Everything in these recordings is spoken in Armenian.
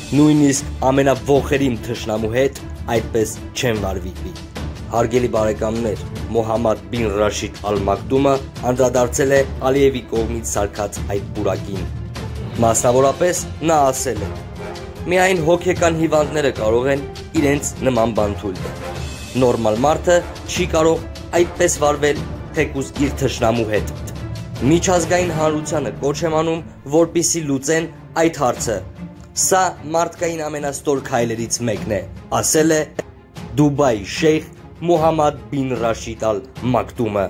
Նույնիսկ ամենավոխերիմ թշնամու հետ այդպես չեն վարվի։ Հարգելի բարեկամներ, Մոհամմադ բին Ռաշիդ Ալ Մակտումը անդրադարձել է Ալիևի կողմից սարքած այդ պուրակին։ Մասնավորապես նա ասել է. «Միայն հոգեկան հիվանդները կարող են իրենց նման բան թույլ տալ։ Նորմալ մարդը չի կարող այդպես վարվել թեկուզ իր թշնամու հետ։ Միջազգային հանրությանը կոչ եմ անում, որպեսզի լուծեն այդ հարցը։ Սա մարդկային ամենաստոր քայլերից մեկն է», ասել է Դուբայի շեյխ Մոհամմադ բին Ռաշիդ Ալ Մակտումը։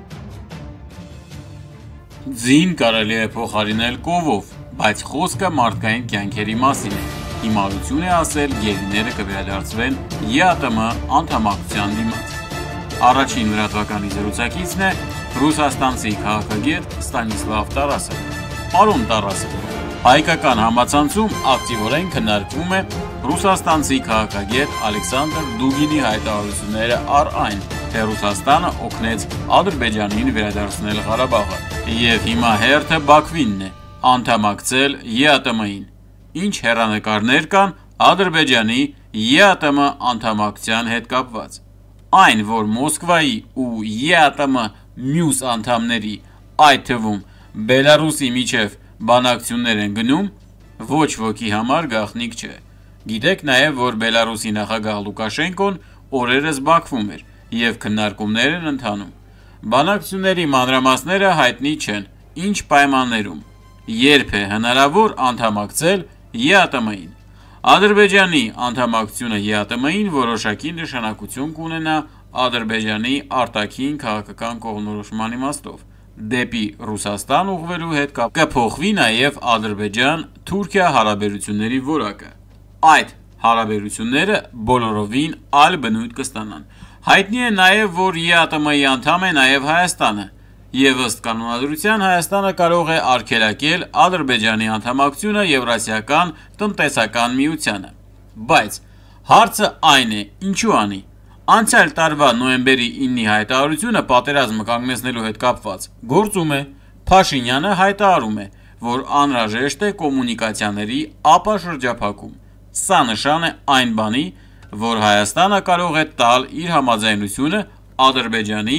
Ձին կարելի է փոխարինել կովով, բայց խոսքը մարդկային կյանքերի մասին է։ Հիմարություն է ասել գերիները կվերադարձվեն ԵԱՏՄ անդամակցության դիմաց։ Առաջին լրատվականի զրուցակիցն է ռուսաստանցի քաղաքագետ Ստանիսլավ Տարասը։ Պարոն Տարասը, հայկական համացանցում ակտիվորեն քննարկվում է ռուսաստանցի քաղաքագետ Ալեքսանդր Դուգինի հայտարարությունները առ այն, թե Ռուսաստանը օգնեց Ադրբեջանին վերադարձնել Ղարաբաղը, եւ հիմա հերթը Բաքվինն է անդամակցել ԵԱՏՄ-ին։ Ինչ հեռանկարներ կան Ադրբեջանի ԵԱՏՄ անդամակցության հետ կապված։ Այն, որ Մոսկվայի ու ԵԱՏՄ մյուս անդամների, այդ թվում Բելարուսի միջև բանակցություններ են գնում, ոչ ոքի համար գաղտնիք չէ։ Գիտեք նաև, որ Բելարուսի նախագահ Լուկաշենկոն օրերս Բաքվում էր եւ քննարկումներ են ընթանում։ Բանակցությունների մանրամասները հայտնի չեն, ինչ պայմաններում, երբ է հնարավոր անդամակցել ԵԱՏՄ-ին։ Ադրբեջանի անդամակցությունը ԵԱՏՄ-ին որոշակի նշանակություն կունենա Ադրբեջանի արտաքին քաղաքական կողմնորոշման իմաստով։ Դեպի Ռուսաստան ուղղվելու հետ կփոխվի նաև Ադրբեջան-Թուրքիա հարաբերությունների որակը։ Այդ հարաբերությունները բոլորովին այլ բնույթ կստանան։ Հայտնի է նաև, որ ԵԱՏՄ-ի անդամ է նաև Հայաստանը, եւ ըստ կանոնադրության Հայաստանը կարող է արգելակել Ադրբեջանի անդամակցությունը Եվրասիական տնտեսական միությանը։ Բայց հարցը այն է, ինչու անի։ Անցյալ տարվա նոյեմբերի 9-ի հայտարարությունը պատերազմը կանգնեցնելու հետ կապված գործում է։ Փաշինյանը հայտարարում է, որ անհրաժեշտ է կոմունիկացիաների ապաշրջափակում։ Սա նշան է այն բանի, որ Հայաստանը կարող է տալ իր համաձայնությունը Ադրբեջանի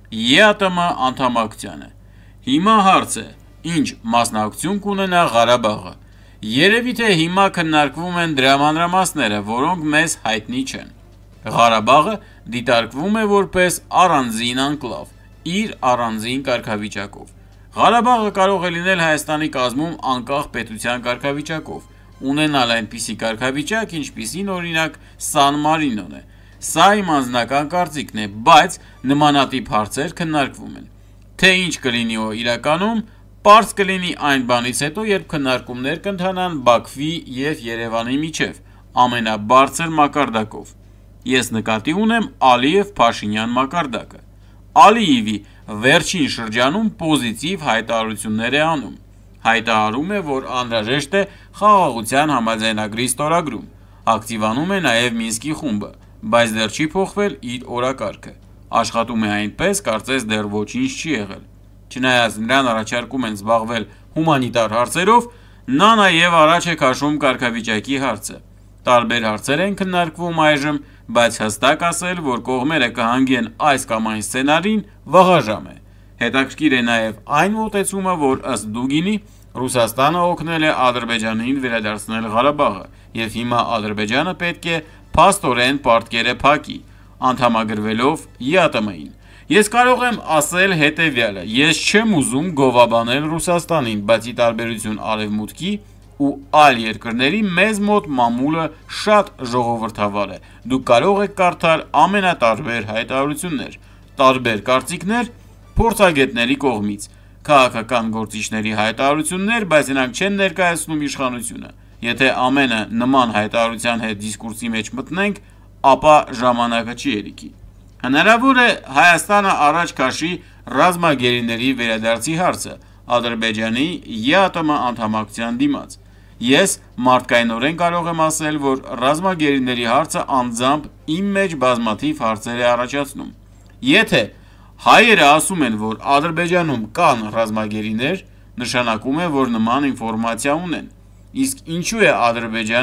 ԵԱՏՄ անդամակցությանը։ Հիմա հարց է, ինչ մասնակցություն կունենա Ղարաբաղը։ Երևի թե հիմա քննարկվում են դրա մանրամասները, որոնք մեզ հայտնի չեն։ Ղարաբաղը դիտարկվում է որպես առանձին անկլավ, իր առանձին կարգավիճակով։ Ղարաբաղը կարող է լինել Հայաստանի կազմում անկախ պետության կարգավիճակով, ունենալ այնպիսի կարգավիճակ, ինչպիսին օրինակ Սան Մարինոն է։ Սա իմ անձնական կարծիքն է, բայց նմանատիպ հարցեր քննարկվում են։ Թե ինչ կլինի իրականում, պարզ կլինի այն բանից հետո, երբ քննարկումներ կընթանան Բաքվի եւ Երևանի միջև ամենաբարձր մակարդակով։ Ես նկատի ունեմ Ալիև-Փաշինյան մակարդակը։ Ալիևի վերջին շրջանում պոզիտիվ հայտարարություններ է անում։ Հայտարարում է, որ անհրաժեշտ է խաղաղության համաձայնագրի ստորագրում, ակտիվանում է նաև Մինսկի խումբը, բայց դեռ չի փոխվել իր օրակարգը։ Աշխատում է այնպես, կարծես դեռ ոչինչ չի եղել։ Չնայած նրան առաջարկում են զբաղվել հումանիտար հարցերով, նա նաև առաջ է քաշում կարգավիճակի հարցը։ Տարբեր հարցեր են քննարկվում այժմ, բայց հստակ ասել, որ կողմերը կհանգեն այս կամ այն սցենարին, վաղաժամ է։ Հետաքրքիր է նաև այն մոտեցումը, որ ըստ Դուգինի Ռուսաստանը օգնել է Ադրբեջանին վերադարձնել Ղարաբաղը, եւ հիմա Ադրբեջանը պետք է փաստորեն պարտքերը փակի, անդամագրվելով ԵԱՏՄ-ին։ Ես կարող եմ ասել հետևյալը. ես չեմ ուզում գովաբանել Ռուսաստանին, բայց ի տարբերություն Արևմուտքի ու այլ երկրների մեզ մոտ մամուլը շատ ժողովրդավար է։ Դուք կարող եք կարդալ ամենատարբեր հայտարարություններ, տարբեր կարծիքներ փորձագետների կողմից, քաղաքական գործիչների հայտարարություններ, բայց նրանք չեն ներկայացնում իշխանությունը։ Եթե ամենը նման հայտարարության հետ դիսկուրսի մեջ մտնենք, ապա ժամանակը չի երիքի։ Հնարավոր է Հայաստանը առաջ քաշի ռազմագերիների վերադարձի հարցը Ադրբեջանի ԵԱՏՄ անդամակցության դիմաց։ Ես մարդկայնորեն կարող եմ ասել, որ ռազմագերիների հարցը անձամբ իմ մեջ բազմաթիվ հարցեր է առաջացնում։ Եթե հայերը ասում են, որ Ադրբեջանում կան ռազմագերիներ, նշանակում է, որ նման ինֆորմացիա ունեն։ Իսկ ինչու է Ադրբեջանը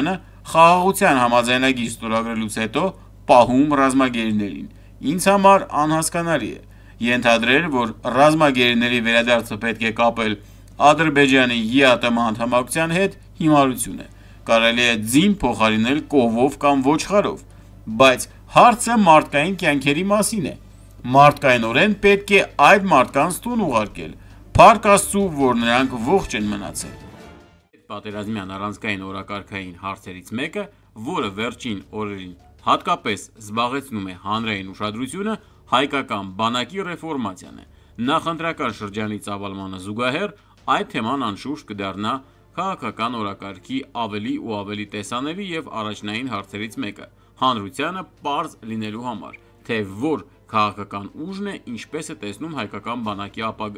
խաղաղության համաձայնագիր ստորագրելուց հետո պահում ռազմագերիներին։ Ինձ համար անհասկանալի է ենթադրել, որ ռազմագերիների վերադարձը պետք է կապել Ադրբեջանի ԵԱՏՄ անդամակցության հետ հիմարություն է։ Կարելի է ձին փոխարինել կովով կամ ոչխարով, բայց հարցը մարդկային կյանքերի մասին է։ Մարդկայնորեն պետք է այդ մարդկանց տուն ուղարկել։ Փառք Աստծու, որ նրանք ողջ են մնացել։ Պատերազմյան առանցքային օրակարգային հարցերից մեկը, որը վերջին օրերին հատկապես զբաղեցնում է հանրային ուշադրությունը, հայկական բանակի ռեֆորմացիան է։ Նախընտրական շրջանի ծավալմանը զուգահեռ այդ թեման անշուշտ կդառնա քաղաքական օրակարգի ավելի ու ավելի տեսանելի եւ առաջնային հարցերից մեկը, հանրությանը պարզ լինելու համար, թե որ քաղաքական ուժն է ինչպես է տեսնում հայկական բանակի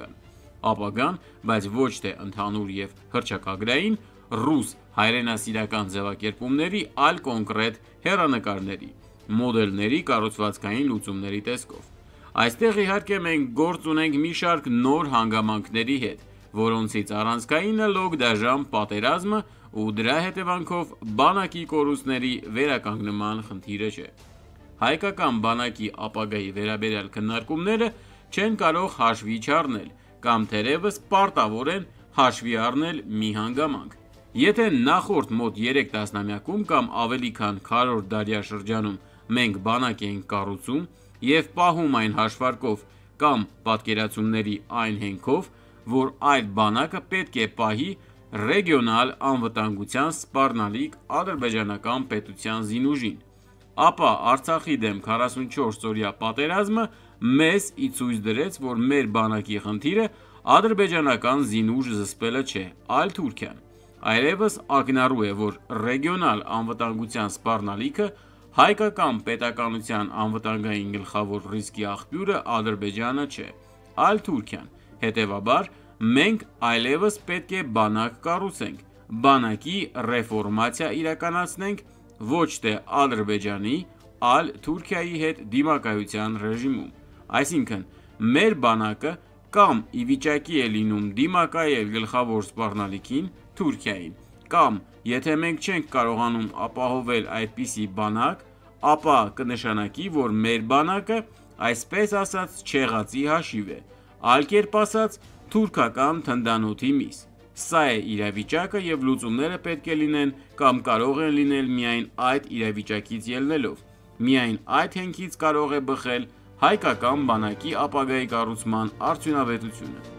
ապագան, բայց ոչ թե ընդհանուր եւ հռչակագրային ռուս հայրենասիրական ձևակերպումների, այլ կոնկրետ հեռանկարների, մոդելների, կառուցվածքային լուծումների տեսքով։ Այստեղ իհարկե մենք գործ ունենք մի շարք նոր հանգամանքների հետ, որոնցից առանցքայինը լոկ դաժան պատերազմը ու դրա հետևանքով բանակի կորուստների վերականգնման խնդիրը չէ։ Հայկական բանակի ապագայի վերաբերյալ քննարկումները չեն կարող հաշվի չառնել կամ թերևս պարտավոր են հաշվի առնել մի հանգամանք։ Եթե նախորդ մոտ 3 տասնամյակում կամ ավելի քան 100 դարյա շրջանում մենք բանակ էինք կառուցում եւ պահում այն հաշվարկով կամ պատկերացումների այն հենքով, որ այդ բանակը պետք է պահի ռեգիոնալ անվտանգության սպառնալիք ադրբեջանական պետության զինուժին, ապա Արցախի դեմ 44 օրյա պատերազմը մեզ ի ցույց դրեց, որ մեր բանակի խնդիրը ադրբեջանական զինուժ զսպելը չէ, այլ Թուրքիան։ Այլևս ակնառու է, որ ռեգիոնալ անվտանգության սպառնալիքը հայկական պետականության անվտանգային գլխավոր ռիսկի աղբյուրը Ադրբեջանը չէ, այլ Թուրքիան։ Հետևաբար, մենք այլևս պետք է բանակ կառուցենք, բանակի ռեֆորմացիա իրականացնենք ոչ թե Ադրբեջանի, այլ Թուրքիայի հետ դիմակայության ռեժիմում։ Այսինքն, մեր բանակը կամ ի վիճակի է լինում դիմակայել գլխավոր սպառնալիքին Թուրքիային, կամ եթե մենք չենք կարողանում ապահովել այդպիսի բանակ, ապա կնշանակի, որ մեր բանակը այսպես ասած չեղածի հաշիվ է, այլ կերպ ասած թուրքական թնդանոթի միս։ Սա է իրավիճակը եւ լուծումները պետք է լինեն կամ կարող են լինել միայն այդ իրավիճակից ելնելով։ Միայն այդ հենքից կարող է բխել հայկական բանակի ապագայի կառուցման արդյունավետությունը։